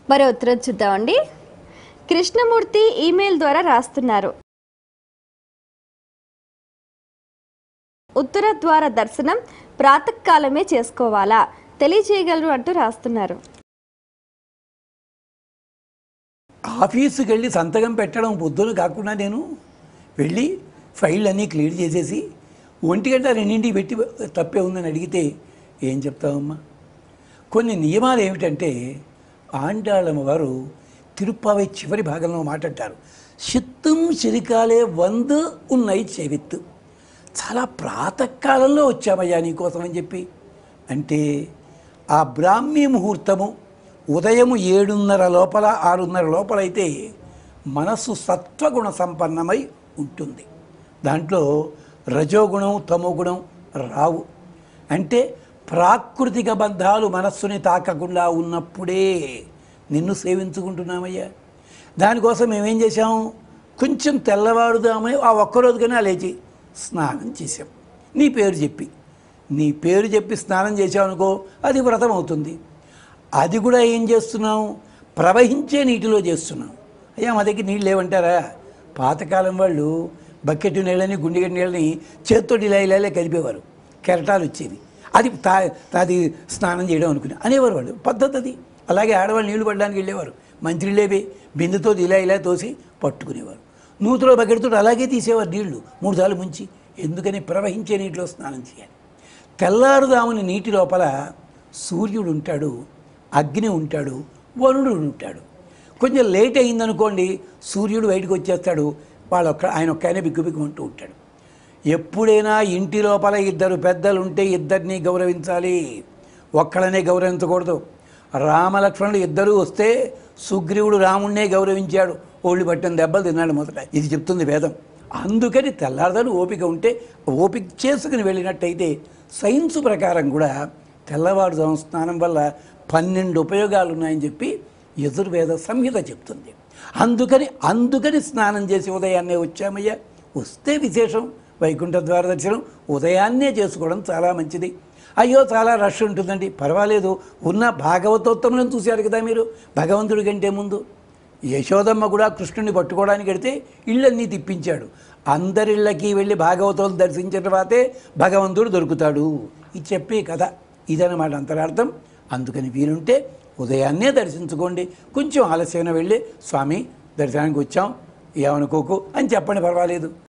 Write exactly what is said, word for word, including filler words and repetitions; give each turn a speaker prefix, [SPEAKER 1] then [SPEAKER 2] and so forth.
[SPEAKER 1] మరో ఉత్తరం చూద్దామండి. కృష్ణమూర్తి ఈమెయిల్ ద్వారా రాస్తున్నారు. ఉత్తర ద్వార దర్శనం ప్రాతకాలమే చేసుకోవాలా, తెలియజేయగలరు అంటూ రాస్తున్నారు.
[SPEAKER 2] ఆఫీసుకి వెళ్ళి సంతకం పెట్టడం పొద్దున కాకుండా నేను వెళ్ళి ఫైల్ అన్నీ క్లియర్ చేసేసి ఒంటి గంట రెండింటికి పెట్టి తప్పే ఉందని అడిగితే ఏం చెప్తావమ్మా? కొన్ని నియమాలు ఏమిటంటే, ఆండాళమ్మ వారు తిరుప్పావై చివరి భాగంలో మాట్లాడతారు, చిత్తం చిరికాలే వంద ఉన్నాయి చెవిత్తు. చాలా ప్రాతకాలంలో వచ్చామయ్యా నీకోసం అని చెప్పి. అంటే ఆ బ్రాహ్మీ ముహూర్తము ఉదయము ఏడున్నర లోపల ఆరున్నర లోపల అయితే మనస్సు సత్వగుణ సంపన్నమై ఉంటుంది. దాంట్లో రజోగుణం తమోగుణం రావు. అంటే ప్రాకృతిక బంధాలు మనస్సుని తాకకుండా ఉన్నప్పుడే నిన్ను సేవించుకుంటున్నామయ్యా. దానికోసం మేమేం చేశాము, కొంచెం తెల్లవారుదామని ఆ ఒక్కరోజుకైనా లేచి స్నానం చేసాం. నీ పేరు చెప్పి నీ పేరు చెప్పి స్నానం చేసావు అనుకో, అది వ్రతం అవుతుంది. అది కూడా ఏం చేస్తున్నాం, ప్రవహించే నీటిలో చేస్తున్నాం. అయ్యా మా దగ్గర నీళ్ళు లేవంటారా? పాతకాలం వాళ్ళు బకెట్ నీళ్ళని గుండెగడ్డ నీళ్ళని చేత్తో ఇలా ఇలా కలిపేవారు, కెరటాలు వచ్చేది, అది తా అది స్నానం చేయడం అనుకుని అనేవారు వాళ్ళు. పద్ధతి అది. అలాగే ఆడవాళ్ళు నీళ్లు పడడానికి వెళ్ళేవారు, మంత్రిలేవే బిందెతో ఇలా ఇలా తోసి పట్టుకునేవారు. నూతులో బకెట్తో అలాగే తీసేవారు నీళ్లు మూడు సార్లు ముంచి. ఎందుకని? ప్రవహించే నీటిలో స్నానం చేయాలి. తెల్లారుదాముని నీటి లోపల సూర్యుడు ఉంటాడు, అగ్ని ఉంటాడు, వరుణుడు ఉంటాడు. కొంచెం లేట్ అయిందనుకోండి, సూర్యుడు బయటకు వచ్చేస్తాడు, వాళ్ళ ఒక్క ఆయన ఒక్కనే బిగ్గు బిగ్గుమంటూ ఉంటాడు. ఎప్పుడైనా ఇంటి లోపల ఇద్దరు పెద్దలు ఉంటే ఇద్దరిని గౌరవించాలి, ఒక్కడనే గౌరవించకూడదు. రామలక్ష్మణుడు ఇద్దరూ వస్తే సుగ్రీవుడు రాముణ్ణే గౌరవించాడు, ఓళ్ళు పట్టిన దెబ్బలు తిన్నాడు మొదట. ఇది చెప్తుంది వేదం. అందుకని తెల్లారదాలు ఓపిక ఉంటే ఓపిక చేసుకుని వెళ్ళినట్టయితే సైన్సు ప్రకారం కూడా తెల్లవారుజాము స్నానం వల్ల పన్నెండు ఉపయోగాలు ఉన్నాయని చెప్పి యజుర్వేద సంహిత చెప్తుంది. అందుకని అందుకని స్నానం చేసి ఉదయాన్నే వచ్చామయ్యా. వస్తే విశేషం, వైకుంఠ ద్వార దర్శనం ఉదయాన్నే చేసుకోవడం చాలా మంచిది. అయ్యో చాలా రష్ ఉంటుందండి, పర్వాలేదు. ఉన్న భాగవతోత్తములను చూశారు కదా మీరు, భగవంతుడి కంటే ముందు యశోదమ్మ కూడా కృష్ణుని పట్టుకోవడానికి వెడితే ఇళ్ళన్నీ తిప్పించాడు. అందరిళ్ళకి వెళ్ళి భాగవతాలు దర్శించిన తర్వాతే భగవంతుడు దొరుకుతాడు. ఇది చెప్పే కథ ఇదన్నమాట అంతరార్థం. అందుకని వీలుంటే ఉదయాన్నే దర్శించుకోండి. కొంచెం ఆలస్యంగా వెళ్ళి స్వామి దర్శనానికి వచ్చాం ఏమనుకోకు అని చెప్పండి, పర్వాలేదు.